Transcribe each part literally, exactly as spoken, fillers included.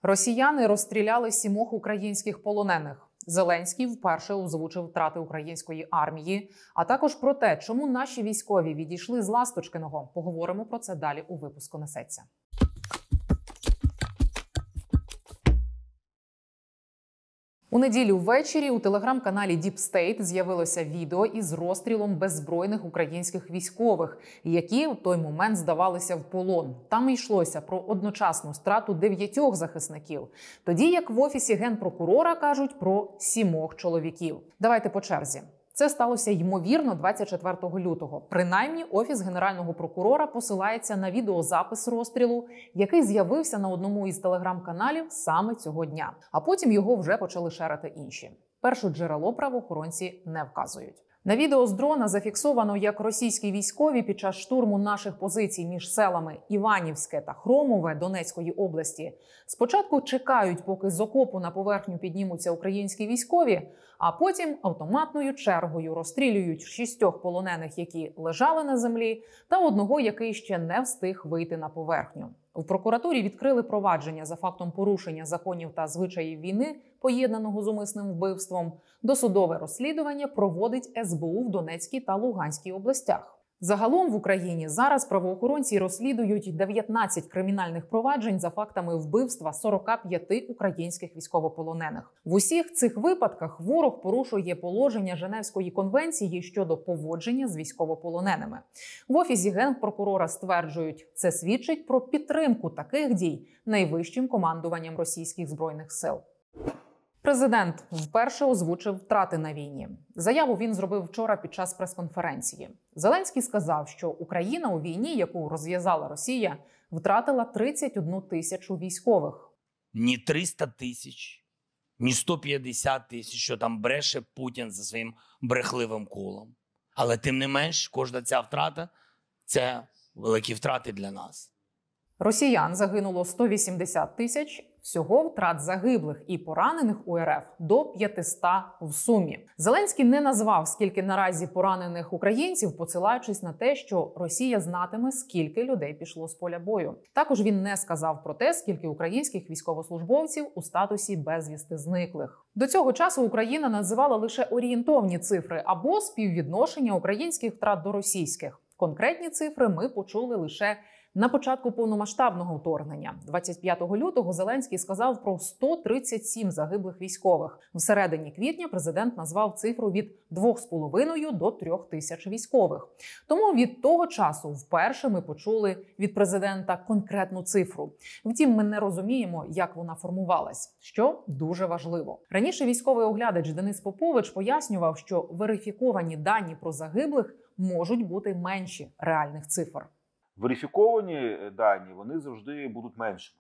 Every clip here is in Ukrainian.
Росіяни розстріляли сімох українських полонених. Зеленський вперше озвучив втрати української армії, а також про те, чому наші військові відійшли з Ласточкиного. Поговоримо про це далі у випуску «Несеться». У неділю ввечері у телеграм-каналі Deep State з'явилося відео із розстрілом беззбройних українських військових, які в той момент здавалися в полон. Там йшлося про одночасну страту дев'ятьох захисників, тоді як в Офісі Генпрокурора кажуть про сімох чоловіків. Давайте по черзі. Це сталося, ймовірно, двадцять четвертого лютого. Принаймні, Офіс Генерального прокурора посилається на відеозапис розстрілу, який з'явився на одному із телеграм-каналів саме цього дня. А потім його вже почали шерити інші. Перше джерело правоохоронці не вказують. На відео з дрона зафіксовано, як російські військові під час штурму наших позицій між селами Іванівське та Хромове Донецької області спочатку чекають, поки з окопу на поверхню піднімуться українські військові, а потім автоматною чергою розстрілюють шістьох полонених, які лежали на землі, та одного, який ще не встиг вийти на поверхню. В прокуратурі відкрили провадження за фактом порушення законів та звичаїв війни, поєднаного з умисним вбивством. Досудове розслідування проводить ес бе у в Донецькій та Луганській областях. Загалом в Україні зараз правоохоронці розслідують дев'ятнадцять кримінальних проваджень за фактами вбивства сорока п'яти українських військовополонених. В усіх цих випадках ворог порушує положення Женевської конвенції щодо поводження з військовополоненими. В Офісі Генпрокурора стверджують, це свідчить про підтримку таких дій найвищим командуванням російських збройних сил. Президент вперше озвучив втрати на війні. Заяву він зробив вчора під час прес-конференції. Зеленський сказав, що Україна у війні, яку розв'язала Росія, втратила тридцять одну тисячу військових. Ні триста тисяч, ні сто п'ятдесят тисяч, що там бреше Путін за своїм брехливим колом. Але тим не менш, кожна ця втрата – це великі втрати для нас. Росіян загинуло сто вісімдесят тисяч, всього втрат загиблих і поранених у ер еф до п'ятисот в сумі. Зеленський не назвав, скільки наразі поранених українців, посилаючись на те, що Росія знатиме, скільки людей пішло з поля бою. Також він не сказав про те, скільки українських військовослужбовців у статусі безвісти зниклих. До цього часу Україна називала лише орієнтовні цифри або співвідношення українських втрат до російських. Конкретні цифри ми почули лише на початку повномасштабного вторгнення. двадцять п'ятого лютого Зеленський сказав про сто тридцять сім загиблих військових. В середині квітня президент назвав цифру від двох з половиною до трьох тисяч військових. Тому від того часу вперше ми почули від президента конкретну цифру. Втім, ми не розуміємо, як вона формувалась, що дуже важливо. Раніше військовий оглядач Денис Попович пояснював, що верифіковані дані про загиблих можуть бути менші реальних цифр. Верифіковані дані, вони завжди будуть меншими.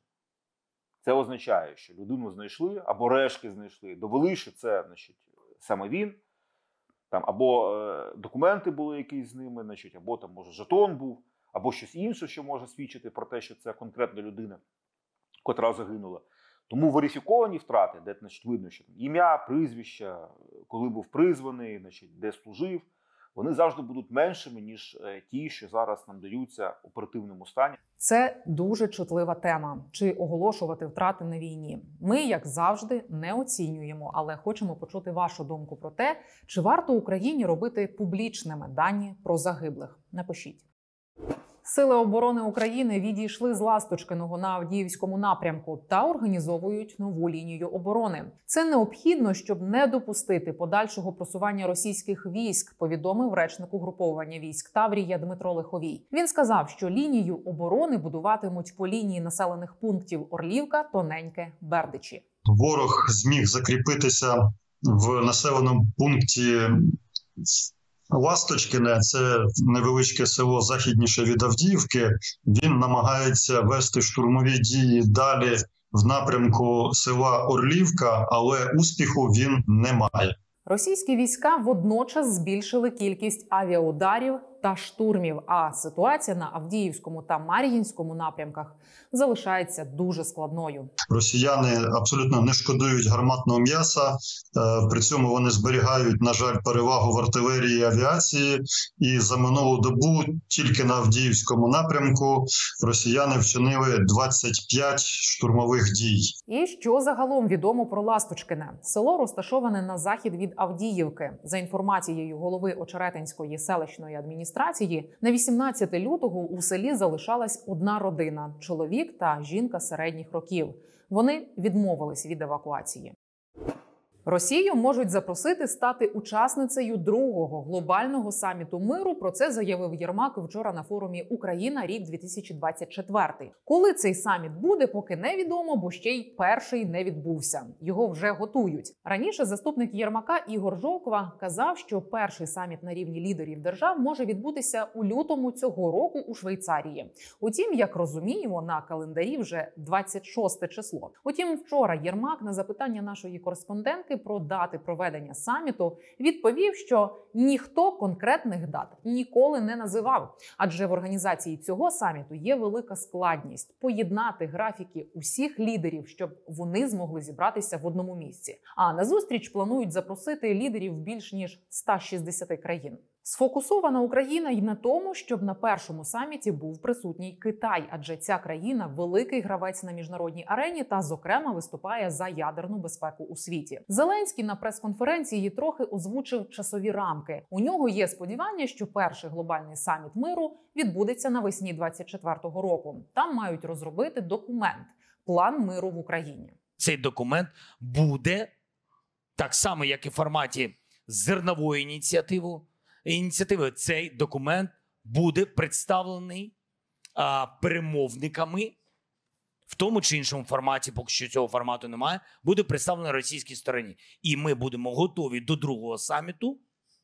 Це означає, що людину знайшли, або рештки знайшли, довели, що це, значить, саме він, там, або е, документи були якісь з ними, значить, або там, може, жетон був, або щось інше, що може свідчити про те, що це конкретна людина, котра загинула. Тому верифіковані втрати, де, значить, видно, що там, ім'я, прізвище, коли був призваний, значить, де служив, вони завжди будуть меншими, ніж ті, що зараз нам даються в оперативному стані. Це дуже чутлива тема. Чи оголошувати втрати на війні? Ми, як завжди, не оцінюємо, але хочемо почути вашу думку про те, чи варто Україні робити публічними дані про загиблих. Напишіть. Сили оборони України відійшли з Ласточкиного на Авдіївському напрямку та організовують нову лінію оборони. Це необхідно, щоб не допустити подальшого просування російських військ, повідомив речник угруповання військ Таврія Дмитро Лиховій. Він сказав, що лінію оборони будуватимуть по лінії населених пунктів Орлівка, Тоненьке, Бердичі. Ворог зміг закріпитися в населеному пункті Ласточкине, це невеличке село західніше від Авдіївки. Він намагається вести штурмові дії далі в напрямку села Орлівка, але успіху він не має. Російські війська водночас збільшили кількість авіаударів та штурмів. А ситуація на Авдіївському та Мар'їнському напрямках залишається дуже складною. Росіяни абсолютно не шкодують гарматного м'яса, при цьому вони зберігають, на жаль, перевагу в артилерії і авіації. І за минулу добу тільки на Авдіївському напрямку росіяни вчинили двадцять п'ять штурмових дій. І що загалом відомо про Ласточкине? Село розташоване на захід від Авдіївки. За інформацією голови Очеретинської селищної адміністрації, на вісімнадцяте лютого у селі залишалась одна родина – чоловік та жінка середніх років. Вони відмовились від евакуації. Росію можуть запросити стати учасницею другого глобального саміту миру. Про це заявив Єрмак вчора на форумі «Україна. Рік дві тисячі двадцять четвертий». Коли цей саміт буде, поки невідомо, бо ще й перший не відбувся. Його вже готують. Раніше заступник Єрмака Ігор Жовква казав, що перший саміт на рівні лідерів держав може відбутися у лютому цього року у Швейцарії. Утім, як розуміємо, на календарі вже двадцять шосте число. Утім, вчора Єрмак на запитання нашої кореспондентки про дати проведення саміту відповів, що ніхто конкретних дат ніколи не називав. Адже в організації цього саміту є велика складність – поєднати графіки усіх лідерів, щоб вони змогли зібратися в одному місці. А на зустріч планують запросити лідерів більш ніж ста шістдесяти країн. Сфокусована Україна й на тому, щоб на першому саміті був присутній Китай, адже ця країна – великий гравець на міжнародній арені та, зокрема, виступає за ядерну безпеку у світі. Зеленський на прес-конференції трохи озвучив часові рамки. У нього є сподівання, що перший глобальний саміт миру відбудеться навесні двадцять четвертого року. Там мають розробити документ – план миру в Україні. Цей документ буде, так само, як і в форматі зернової ініціативи, ініціативи, цей документ буде представлений а, перемовниками в тому чи іншому форматі, поки що цього формату немає, буде представлений російській стороні. І ми будемо готові до другого саміту,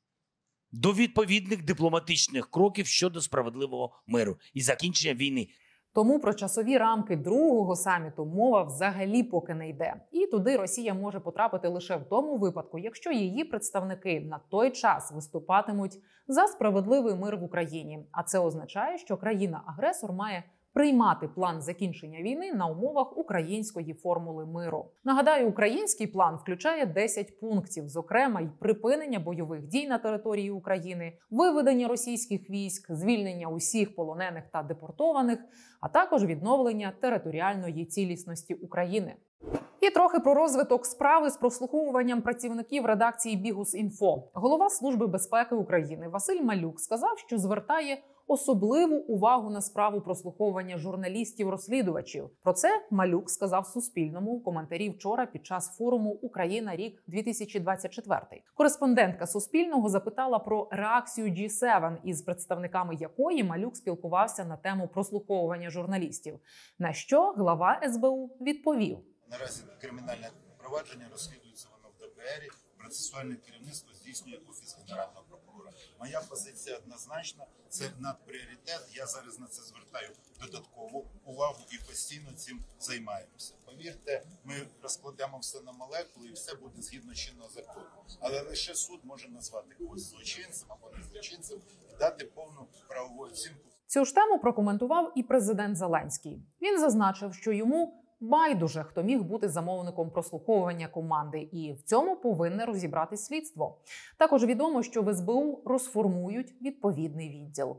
до відповідних дипломатичних кроків щодо справедливого миру і закінчення війни. Тому про часові рамки другого саміту мова взагалі поки не йде. І туди Росія може потрапити лише в тому випадку, якщо її представники на той час виступатимуть за справедливий мир в Україні. А це означає, що країна-агресор має приймати план закінчення війни на умовах української формули миру. Нагадаю, український план включає десять пунктів, зокрема й припинення бойових дій на території України, виведення російських військ, звільнення усіх полонених та депортованих, а також відновлення територіальної цілісності України. І трохи про розвиток справи з прослуховуванням працівників редакції Бігус.Інфо. Голова Служби безпеки України Василь Малюк сказав, що звертає особливу увагу на справу прослуховування журналістів-розслідувачів. Про це Малюк сказав Суспільному у коментарі вчора під час форуму «Україна. Рік дві тисячі двадцять четвертий». Кореспондентка Суспільного запитала про реакцію джі севен, із представниками якої Малюк спілкувався на тему прослуховування журналістів. На що глава ес бе у відповів. Наразі кримінальне провадження розслідується воно в де бе ері, процесуальне керівництво здійснює Офіс Генерального прокурора. Моя позиція однозначна, це надпріоритет, я зараз на це звертаю додаткову увагу і постійно цим займаємося. Повірте, ми розкладемо все на молекули і все буде згідно чинного закону. Але лише суд може назвати когось злочинцем або не злочинцем і дати повну правову оцінку. Цю ж тему прокоментував і президент Зеленський. Він зазначив, що йому байдуже, хто міг бути замовником прослуховування команди, і в цьому повинне розібратись слідство. Також відомо, що в ес бе у розформують відповідний відділ.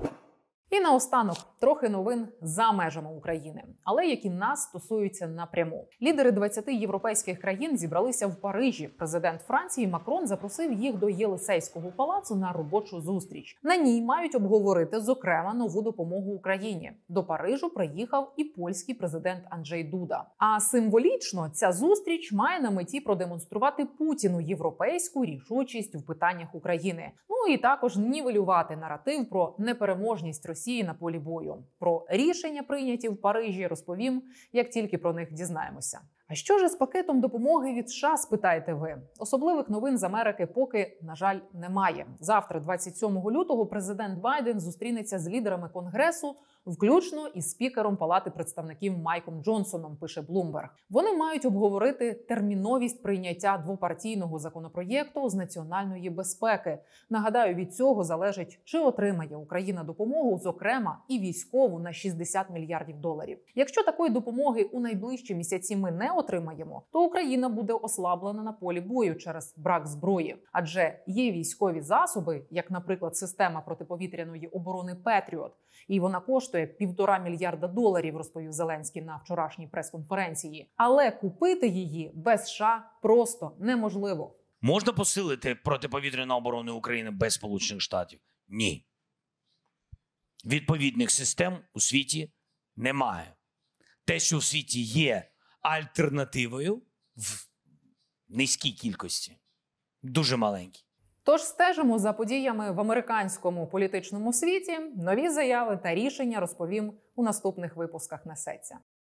І наостанок трохи новин за межами України, але які нас стосуються напряму. Лідери двадцяти європейських країн зібралися в Парижі. Президент Франції Макрон запросив їх до Єлисейського палацу на робочу зустріч. На ній мають обговорити, зокрема, нову допомогу Україні. До Парижу приїхав і польський президент Анджей Дуда. А символічно ця зустріч має на меті продемонструвати Путіну європейську рішучість в питаннях України. Ну і також нівелювати наратив про непереможність Росії Росії на полі бою. Про рішення, прийняті в Парижі, розповім, як тільки про них дізнаємося. А що ж з пакетом допомоги від США, спитаєте ви? Особливих новин з Америки поки, на жаль, немає. Завтра, двадцять сьомого лютого, президент Байден зустрінеться з лідерами Конгресу включно із спікером Палати представників Майком Джонсоном, пише Bloomberg. Вони мають обговорити терміновість прийняття двопартійного законопроєкту з національної безпеки. Нагадаю, від цього залежить, чи отримає Україна допомогу, зокрема і військову, на шістдесят мільярдів доларів. Якщо такої допомоги у найближчі місяці ми не отримаємо, то Україна буде ослаблена на полі бою через брак зброї. Адже є військові засоби, як, наприклад, система протиповітряної оборони «Петріот», і вона коштує півтора мільярда доларів, розповів Зеленський на вчорашній прес-конференції. Але купити її без США просто неможливо. Можна посилити протиповітряну оборону України без Сполучених Штатів? Ні. Відповідних систем у світі немає. Те, що у світі є альтернативою в низькій кількості, дуже маленькій. Тож стежимо за подіями в американському політичному світі. Нові заяви та рішення розповім у наступних випусках «Несеться».